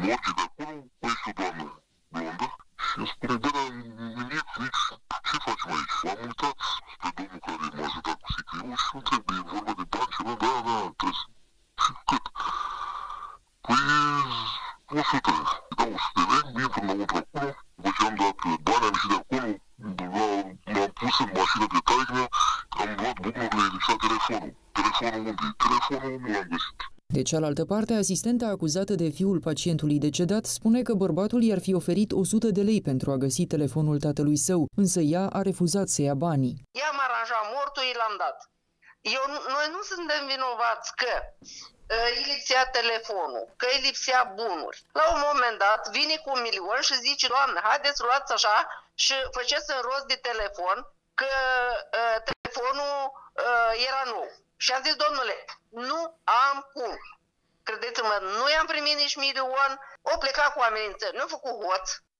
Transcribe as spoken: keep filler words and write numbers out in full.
morții de acolo, mai este o doamnă blondă și îmi spune, bă, dar nimic, nici, ce facem aici? M-am uitat pe domnul care m-a ajutat cu sicriul și întreb, e vorba de bani ceva? Da, da, trebuie să... Și cât? Păi, o sută. Da, o sută de lei, intru înăuntru acolo, după ce am dat bani, am ieșit de acolo, l-am pus în mașină pe taică mea, am luat buclurile, lipsea telefonul. Telefonul unde? Telefonul nu l-am găsit. De cealaltă parte, asistenta acuzată de fiul pacientului decedat spune că bărbatul i-ar fi oferit o sută de lei pentru a găsi telefonul tatălui său, însă ea a refuzat să ia banii. I-am aranjat mortul, i l-am dat. Eu, noi nu suntem vinovați că uh, îi lipsea telefonul, că îi lipsea bunuri. La un moment dat vine cu un milion și zice, Doamne, haideți luați așa și faceți în rost de telefon, că uh, telefonul uh, era nou. Și am zis, domnule, nu am cum. Credeți-mă, nu i-am primit nici milion, o plecat cu amenințări, nu a făcut hoț.